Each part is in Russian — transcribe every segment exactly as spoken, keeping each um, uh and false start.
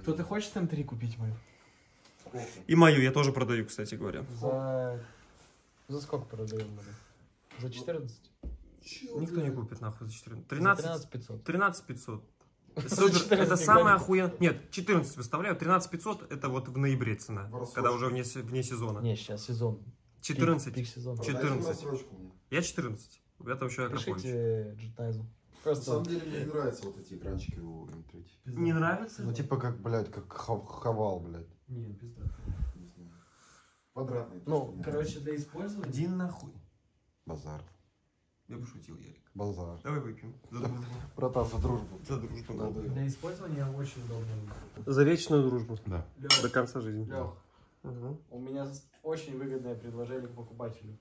Кто-то хочет эм три купить мою? Сколько? И мою я тоже продаю, кстати говоря. За... За сколько продаем мы? За четырнадцать? Чё, Никто блядь? не купит нахуй за четырнадцать. тринадцать пятьсот. тринадцать пятьсот. Супер, это самое охуенное. Нет, четырнадцать выставляю, тринадцать пятьсот это вот в ноябре цена, Бросочка. Когда уже вне, вне сезона. Не, сейчас сезон. четырнадцать. Пик, пик сезон. четырнадцать. Я четырнадцать. Это вообще Пишите Джетайзу. Просто... На самом деле мне не нравятся вот эти экранчики у эм три. Не нравится? Ну типа как, блядь, как хавал, блядь. Нет, пизда. Не знаю. Квадратный. Ну, короче, для использования... Один нахуй. Базар. Я бы шутил, Ярик. Базар. Давай выпьем. За дружбу. Братан, за дружбу. За дружбу. Да, да. Для использования очень удобно. За вечную дружбу. Да. Лёх. До конца жизни. Лёх, угу. У меня очень выгодное предложение к покупателю.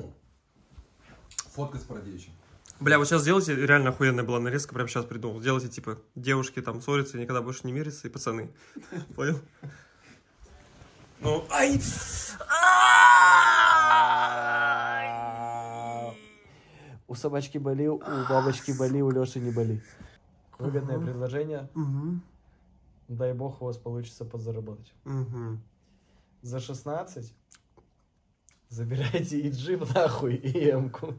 Фотка с продеющим. Бля, вот сейчас сделайте, реально охуенная была нарезка, прямо сейчас придумал. Сделайте, типа, девушки там ссорятся, никогда больше не мирятся, и пацаны. Понял? Ну, ай! У собачки боли, у бабочки боли, у Лёши не боли. Выгодное угу. предложение. Угу. Дай бог у вас получится подзаработать. Угу. За шестнадцать забирайте и джип нахуй, и эмку.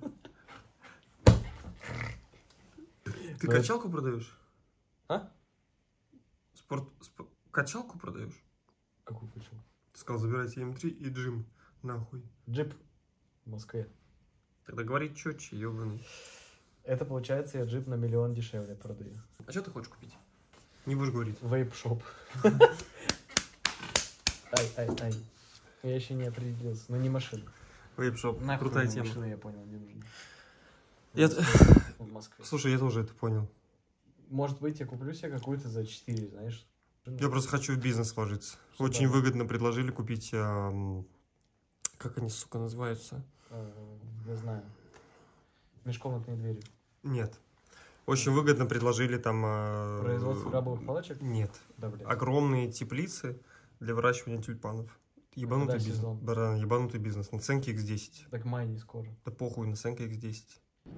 Ты Но качалку это... продаешь? А? Спорт... Сп... Качалку продаешь? Какую качалку? Ты сказал, забирайте эм три и джим. Нахуй. Джип в Москве. Тогда говори четче, ебаный. Это получается, я джип на миллион дешевле продаю. А что ты хочешь купить? Не будешь говорить. Вейп-шоп. Ай, ай, ай. Я еще не определился. Но не машина. Вейп-шоп. Крутая тема. Машина, я понял, не нужна. Я... В Москве. Слушай, я тоже это понял. Может быть, я куплю себе какую-то за четыре, знаешь. Я просто хочу в бизнес вложиться. Что Очень да? выгодно предложили купить... А... Как они, сука, называются? А, я знаю. Межкомнатные двери. Нет. Очень выгодно предложили там... А... Производство крабовых палочек? Нет. Да, блядь. Огромные теплицы для выращивания тюльпанов. Ебанутый бизнес. Баран, ебанутый бизнес. Наценки икс десять. Так май не скоро. Да похуй, наценка икс десять.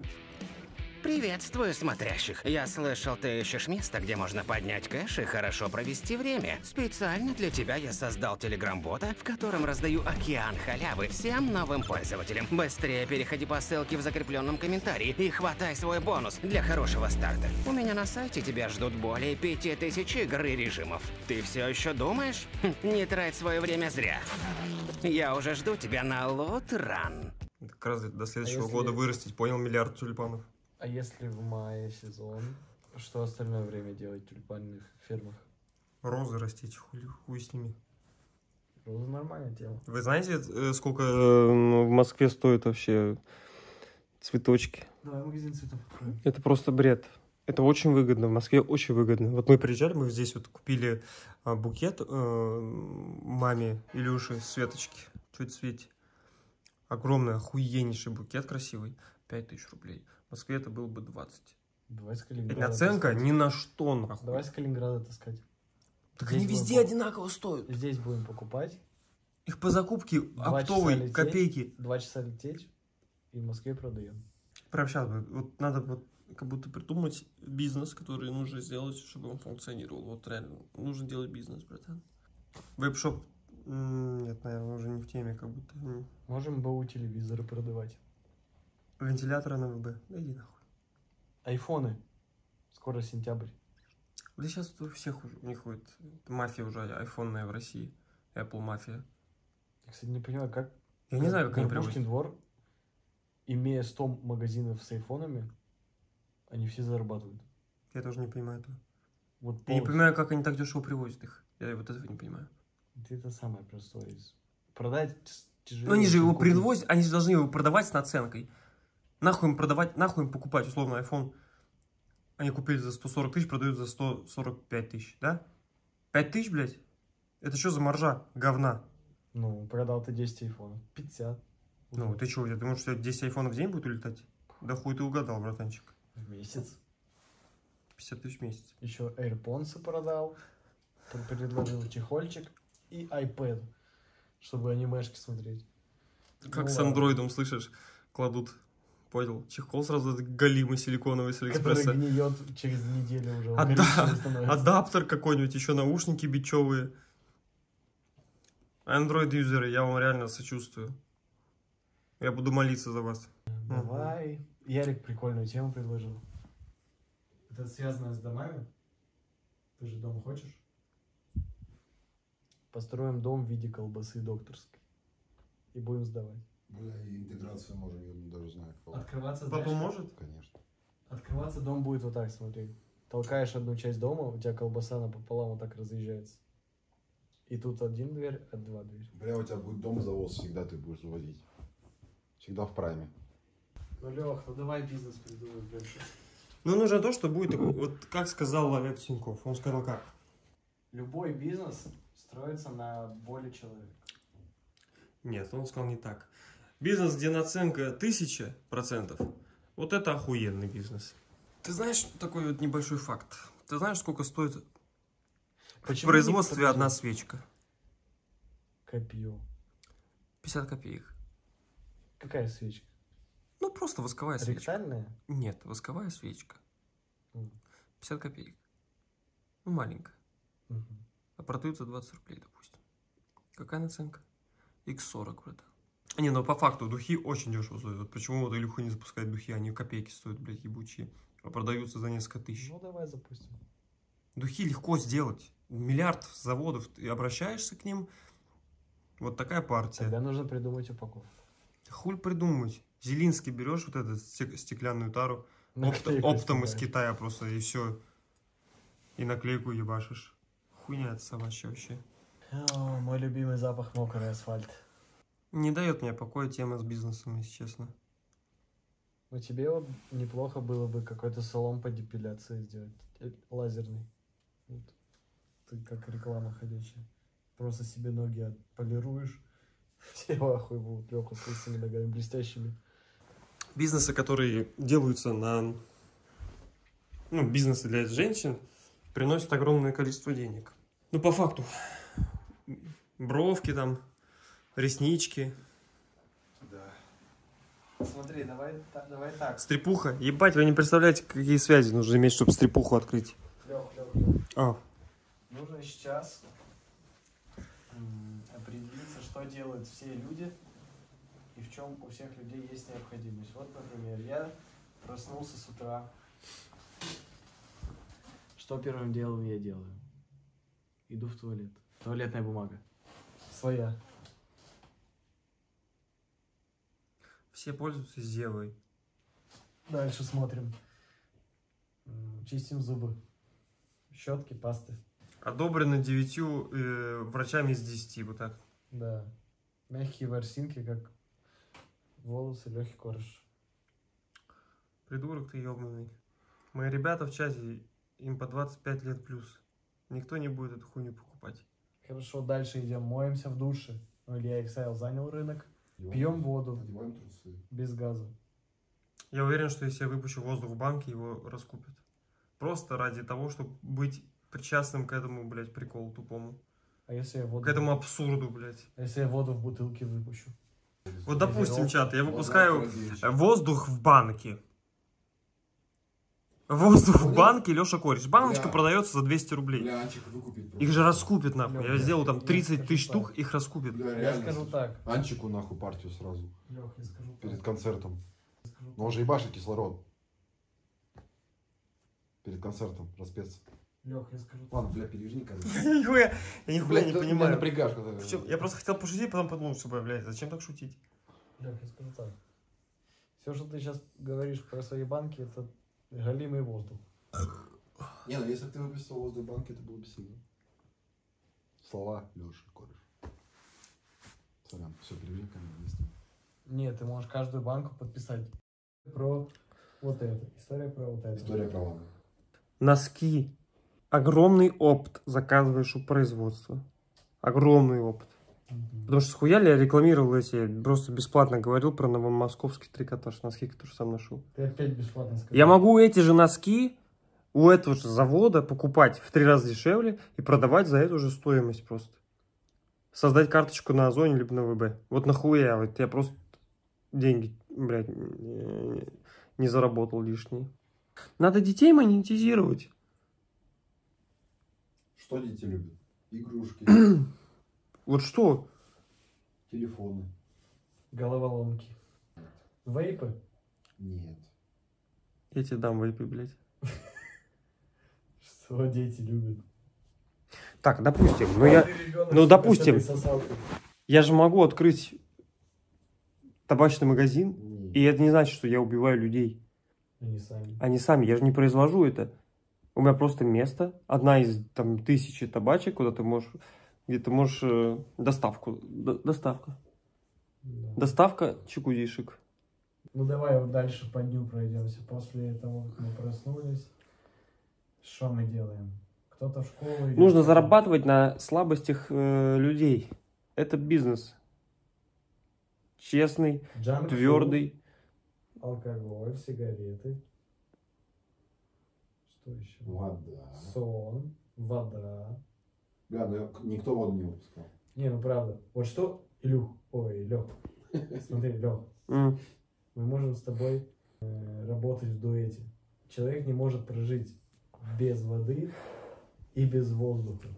Приветствую смотрящих. Я слышал, ты ищешь место, где можно поднять кэш и хорошо провести время. Специально для тебя я создал телеграм-бота, в котором раздаю океан халявы всем новым пользователям. Быстрее переходи по ссылке в закрепленном комментарии и хватай свой бонус для хорошего старта. У меня на сайте тебя ждут более пяти тысяч игр и режимов. Ты все еще думаешь? Не трать свое время зря. Я уже жду тебя на Лотран. Как раз до следующего а если... года вырастить, понял, миллиард тюльпанов. А если в мае сезон, что остальное время делать в тюльпанных фермах? Розы растить, хуй, хуй с ними. Розы нормальная тема. Вы знаете, сколько в Москве стоят вообще цветочки? Давай магазин цветов. Это просто бред. Это очень выгодно, в Москве очень выгодно. Вот мы приезжали, мы здесь вот купили букет э, маме Илюши Светочки. Чуть цвете. Огромный, охуеннейший букет красивый. пять тысяч рублей. В Москве это было бы двадцать. Давай с Калининграда. И наценка таскать. Ни на что, нахуй. Давай с Калининграда таскать. Так здесь они везде будем... одинаково стоят. Здесь будем покупать. Их по закупке оптовой копейки. Два часа лететь и в Москве продаем. Прям сейчас, вот надо вот как будто придумать бизнес, который нужно сделать, чтобы он функционировал. Вот реально, нужно делать бизнес, братан. Веб-шоп, нет, наверное, уже не в теме, как будто. Можем БУ телевизоры продавать. Вентиляторы на ВБ. Да иди нахуй. Айфоны. Скоро сентябрь. Да сейчас у всех уже, у них ходит мафия уже айфонная в России. Apple мафия. Я, кстати, не понимаю, как... Я не знаю, как они Горбушкин двор, имея сто магазинов с айфонами, они все зарабатывают. Я тоже не понимаю этого. Вот я не понимаю, как они так дешево привозят их. Я вот этого не понимаю. Это самое простое из... Продать тяжелее. Но они же его привозят, они же должны его продавать с наценкой. Нахуй им продавать, нахуй им покупать, условно, iPhone. Они купили за сто сорок тысяч, продают за сто сорок пять тысяч, да? пять тысяч, блядь? Это что за маржа? Говна. Ну, продал ты десять айфонов. пятьдесят. Ну, ты что, я думаю, что десять айфонов в день будет улетать? Да хуй ты угадал, братанчик. В месяц. пятьдесят тысяч в месяц. Еще AirPods продал. Предложил чехольчик и iPad, чтобы анимешки смотреть. Как ну, с андроидом, слышишь, кладут Понял? Чехол сразу галимый силиконовый с Который Алиэкспресса. гниет через неделю уже. он Ада- коричневый становится. Адаптер какой-нибудь, еще наушники бичевые. Android-юзеры, я вам реально сочувствую. Я буду молиться за вас. Давай. Ярик прикольную тему предложил. Это связано с домами? Ты же дом хочешь? Построим дом в виде колбасы докторской. И будем сдавать. Бля, и интеграцию можем, я даже знаю. кого. Открываться Папа знаешь, может? Конечно. Открываться дом будет вот так, смотри. Толкаешь одну часть дома, у тебя колбаса напополам вот так разъезжается. И тут один дверь, а два дверь. Бля, у тебя будет дом завоз, всегда ты будешь завозить. Всегда в прайме. Ну, Лех, ну давай бизнес придумай больше. Ну, нужно то, что будет, такой- вот как сказал Олег Тиньков. Он сказал как? Любой бизнес строится на боли человека. Нет, он сказал не так. Бизнес, где наценка тысяча процентов, вот это охуенный бизнес. Ты знаешь такой вот небольшой факт? Ты знаешь, сколько стоит в производстве не одна свечка? Копье. пятьдесят копеек. Какая свечка? Ну, просто восковая свечка. Ректальная? Нет, восковая свечка. М. пятьдесят копеек. Ну, маленькая. Мгм. А продают двадцать рублей, допустим. Какая наценка? икс сорок, братан. Не, ну по факту духи очень дешево стоят. Вот почему вот Илюха не запускает духи, они копейки стоят, блядь, ебучие. А продаются за несколько тысяч. Ну давай запустим. Духи легко сделать. Миллиард заводов, ты обращаешься к ним. Вот такая партия. Тогда нужно придумать упаковку. Хуль придумать. Зелинский берешь вот эту стек- стеклянную тару, опт- Наклейку оптом из снимаешь. Китая просто, и все. И наклейку ебашишь. Хуйня это собачья вообще. О, мой любимый запах мокрый асфальт. Не дает мне покоя тема с бизнесом, если честно. Ну тебе вот неплохо было бы какой-то салон по депиляции сделать. э, Лазерный. Вот. Ты как реклама ходячая. Просто себе ноги отполируешь. Все в ахуе будут, Лёха, с лысыми ногами блестящими. Бизнесы, которые делаются на... Ну, бизнесы для женщин, приносят огромное количество денег. Ну, по факту. Бровки там, реснички, Да. Смотри, давай, та- давай так. стрепуха. Ебать, вы не представляете, какие связи нужно иметь, чтобы стрепуху открыть. Лёх, Лёх, Лёх. А, Нужно сейчас м, определиться, что делают все люди и в чем у всех людей есть необходимость. Вот, например, я проснулся с утра. Что первым делом я делаю? Иду в туалет. Туалетная бумага. Своя. все пользуются Зевой. Дальше смотрим. М, Чистим зубы. Щетки, пасты. Одобрено девятью э, врачами из десяти, вот так. Да. Мягкие ворсинки, как волосы, легкий корж. Придурок ты ебаный. Мои ребята в чате, им по двадцать пять лет плюс. Никто не будет эту хуйню покупать. Хорошо, дальше идем. Моемся в душе. Ну, Илья Иксайл занял рынок. Пьем воду Надеваем трусы. без газа. Я уверен, что если я выпущу воздух в банке, его раскупят. Просто ради того, чтобы быть причастным к этому, блядь, приколу тупому. А если я воду, К этому абсурду, блядь. а если я воду в бутылке выпущу? Вот, допустим, Газировка. чат, я Можно выпускаю открыть э, дверь. воздух в банке. Воздух в банке, Леша Кореш. Баночка Бля. продается за двести рублей. Бля, Анчик выкупить. Их же раскупят, нахуй. Лёх, Я сделал там я тридцать скажу тысяч так. штук, их раскупят. Бля, Я реально, скажу слушай. так. Анчику нахуй партию сразу. Лех, я скажу так. Перед концертом. Я скажу Но он же ебашит кислород. Перед концертом распеться. Лех, я скажу так. Ладно, бля, пережни, кажется. Нихуя, я нихуя не Блядь, ты меня понимаю. напрягаешь. когда- В чём- Я просто хотел пошутить, потом подумал, что, блядь, зачем так шутить? Лех, я скажу так. Все, что ты сейчас говоришь про свои банки, это галимый воздух. Не, ну если бы ты выписал воздух банки, это было бы сильно. Слова Леши Кореш. Сорян, все, перевели камеру вместе. Нет, ты можешь каждую банку подписать про вот это. История про вот это. История про ламу. Носки. Огромный опыт заказываешь у производства. Огромный опыт. Мгм. Потому что схуяли я рекламировал эти, просто бесплатно говорил про новомосковский трикотаж, носки, которые сам ношу. Ты опять бесплатно сказал. Я могу эти же носки у этого же завода покупать в три раза дешевле и продавать за эту же стоимость просто. Создать карточку на Озоне либо на ВБ. Вот нахуя, вот я просто деньги блядь, не заработал лишний. Надо детей монетизировать. Что дети любят? Игрушки, Вот что? телефоны. Головоломки. Вейпы? Нет. Я тебе дам вейпы, блядь. Что дети любят? Так, допустим, ну я, ну допустим, я же могу открыть табачный магазин, Нет. и это не значит, что я убиваю людей. Они сами. Они сами, я же не произвожу это. У меня просто место, одна из там тысячи табачек, куда ты можешь, где ты можешь э, доставку, до, доставка, Да. доставка чекудишек. Ну давай вот дальше по дню пройдемся. После того, как мы проснулись, что мы делаем? Кто-то в школу идет. Нужно зарабатывать на слабостях э, людей. Это бизнес. Честный, Junk твердый. food, алкоголь, сигареты. Что еще? Вода. Сон, вода. Бля, ну я- никто воду не выпускал. Не, ну правда. Вот что, Илюх, ой, Лех, смотри, Лех, М. мы можем с тобой э, работать в дуэте. Человек не может прожить без воды и без воздуха.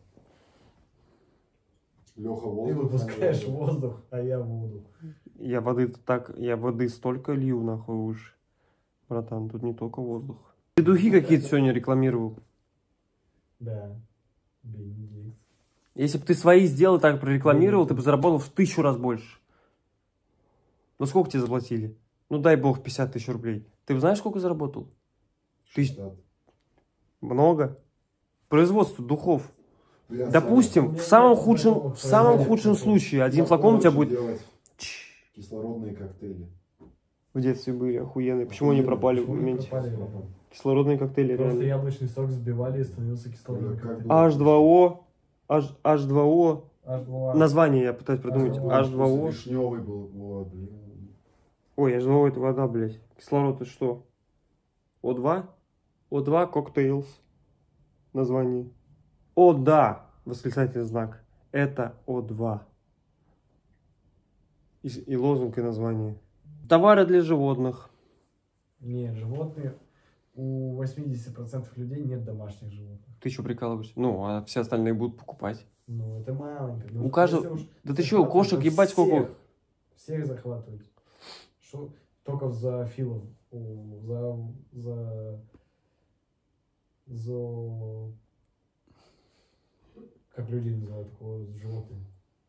Леха Ты воздух. выпускаешь наверное. воздух, а я воду. Я воды так, я воды столько лью нахуй уж. Братан, тут не только воздух. Ты духи какие-то сегодня рекламировал. Да. Бенедикт. Если бы ты свои сделал, так прорекламировал, ты бы заработал в тысячу раз больше. Ну сколько тебе заплатили? Ну дай бог пятьдесят тысяч рублей. Ты бы знаешь, сколько заработал? Тысяч- шестьдесят. Много. Производство духов. Бля, Допустим, у меня в самом нет худшем, знакомых в самом производителей. худшем случае Саня, один я флакон у тебя короче, будет... делать Чш. кислородные коктейли. В детстве были охуенные. Почему они пропали в Почему они моменте? пропали? Кислородные коктейли Просто реально. яблочный сок взбивали и становился кислородный Бля, как коктейль. было? H два O. H, H два O. Аж два. Название я пытаюсь придумать. H два O. H два O. Вишневый был, вот, блин. Ой, H два O это вода, блядь. Кислород это что? О два? О два коктейлс. Название. О, да! Восклицательный знак. Это О два. И, и лозунг и название. Товары для животных. Нет, животные. У восьмидесяти процентов людей нет домашних животных. Ты что прикалываешься? Ну, а все остальные будут покупать. Ну, это маленько. Ну, У каждого- если уж Да ты что, захватывать, кошек то ебать сколько? всех, Всех захватывать. Шо? Только за филов. у, За... За... За... Как люди называют такого животное?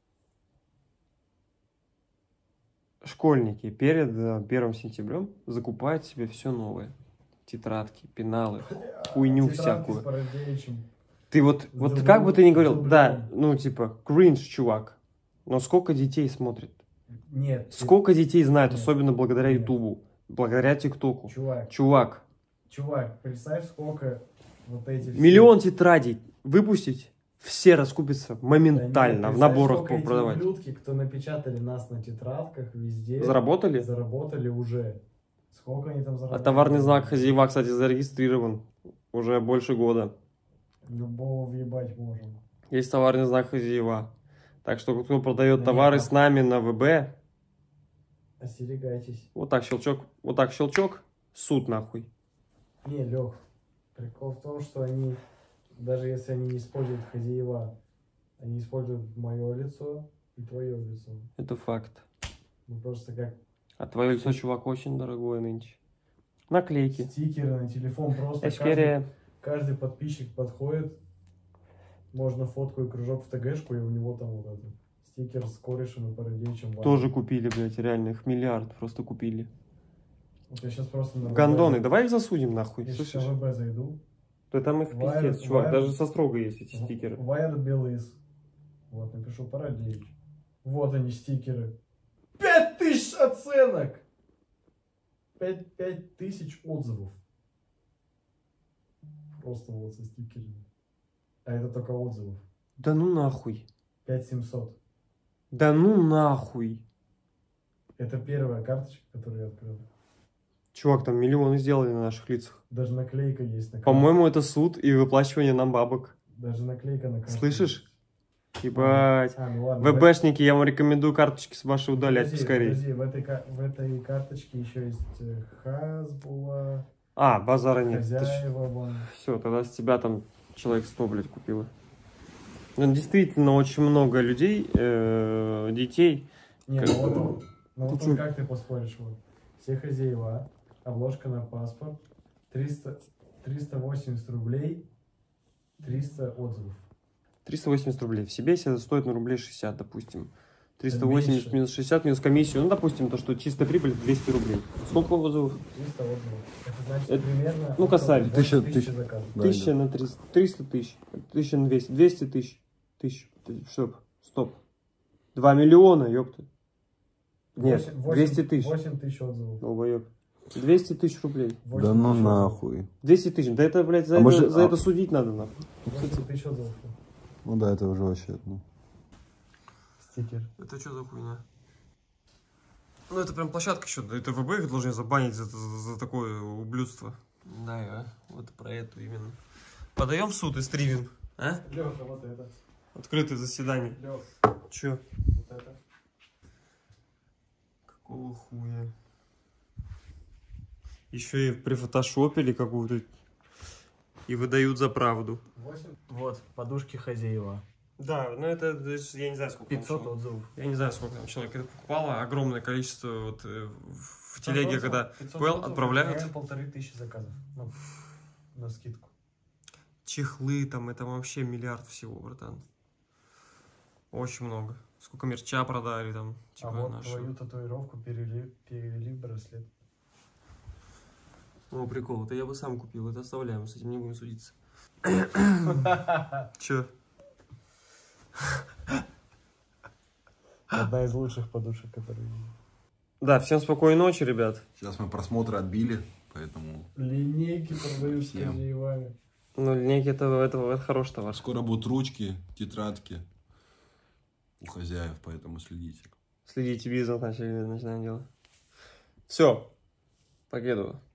Школьники перед э, первым сентябрем закупают себе все новое. Тетрадки, пеналы, хуйню Тетрадки всякую. с Парадеичем. Ты вот, С вот дублем- как бы ты ни говорил, дублем. да, ну типа, кринж, чувак. Но сколько детей смотрит? Нет. ты- Сколько детей знают, Нет. особенно благодаря Нет. Ютубу, благодаря ТикТоку. Чувак, Чувак, чувак, представь, сколько вот эти все- миллион тетрадей выпустить, все раскупятся Да моментально, нет, в представь, наборах сколько эти продавать. ублюдки, кто напечатали нас на тетрадках везде, Заработали? заработали уже. Сколько они там А заработали? товарный знак хозяева, кстати, зарегистрирован уже больше года. Любого въебать можем. Есть товарный знак хозяева. Так что кто продает Да товары нет, с нами на ВБ, Остерегайтесь. вот так щелчок, вот так щелчок, суд нахуй. Не, Лех, прикол в том, что они, даже если они не используют хозяева, они используют мое лицо и твое лицо. Это факт. Ну просто как А твое лицо, чувак, очень дорогое нынче. Наклейки. стикеры на телефон, просто каждый, Эскерия. каждый подписчик подходит, можно фотку и кружок в ТГшку, и у него там вот это, стикер с корешем и парадеичем. Тоже купили, блядь, реально, их миллиард просто купили. Вот я сейчас просто на Гандоны, ВБ давай их засудим нахуй, Я сейчас слышишь? на ВБ зайду. Да там их Вайр- пиздец, чувак, Вайр- даже со строго есть эти стикеры. Вайер Белыс. Вот, напишу парадеич. Вот они, стикеры. Пять тысяч оценок! Пять, пять тысяч отзывов. Просто вот со стикерами. А это только отзывов. Да ну нахуй. пять семьсот. Да ну нахуй. Это первая карточка, которую я открыл. Чувак, там миллионы сделали на наших лицах. Даже наклейка есть на карточке. По-моему, это суд и выплачивание нам бабок. Даже наклейка на карточке. Слышишь? Ебать. А, ну ладно. ВБшники, я вам рекомендую карточки с вашей удалять Подожди, поскорее. подожди, в этой, ка- в этой карточке еще есть э, Хазбула, А, базара нет. хозяева, вон. Все, тогда с тебя там человек сто, блядь, купила. Ну, действительно, очень много людей, э, детей. Не, Как- ну вот, он- ну Ты вот чё? он, как ты поспоришь, вот. Все хозяева, обложка на паспорт, триста, триста восемьдесят рублей, триста отзывов. триста восемьдесят рублей. В Себесе это стоит, ну, рублей шестьдесят, допустим. триста восемьдесят меньше. минус шестьдесят минус комиссию. Ну, допустим, то, что чистая прибыль двести рублей. Сколько отзывов? триста отзывов. Это значит Это- примерно... ну, косарь. больше Тысяча- тысячи тысяча. заказов. Да, Тысяча да. на триста. Триста тысяч. Тысяча на двести. Двести тысяч. Тысяч. Стоп. Стоп. Два миллиона, ёпта. Нет, Восемь- восемь- двести тысяч. восемь тысяч отзывов. Долбоёб. двести тысяч рублей. восемь Да ну тысяч отзывов. нахуй. двести тысяч. Да это, блядь, за, А это, может- за а- это судить надо, нахуй. восемь тысяч отзывов. Ну да, это уже вообще, ну. Стикер. Это что за хуйня? Ну, это прям площадка еще. Это ВБ их должны забанить за, за, за такое ублюдство. Да, а? Вот про эту именно. Подаем в суд и стримим, а? Леха, вот это. Открытое заседание. Лех, Че? вот это. Какого хуя? Еще и прифотошопили какую-то. И выдают за правду. восемь. Вот, подушки хозяева. Да, ну это, это я не знаю, сколько там пятьсот человек- отзывов. Я не знаю, сколько там человек это покупало. Огромное количество вот э, в в телеге, пятьсот когда отзывов, понял, отзывов, отправляют. реально полторы тысячи заказов. Ну, на скидку. Чехлы там, это вообще миллиард всего, братан. Очень много. Сколько мерча продали там. Типа, А вот нашего. твою татуировку перевели, перевели в браслет. О, прикол, это я бы сам купил, это оставляем, с этим не будем судиться. Че? Одна из лучших подушек, которые... Да, всем спокойной ночи, ребят. Сейчас мы просмотры отбили, поэтому Линейки продают с Всем. хозяевами. Ну, линейки это, это, это хороший товар. скоро будут ручки, тетрадки у хозяев, поэтому следите. Следите, бизнес начали, начинаем делать. Все, покедово.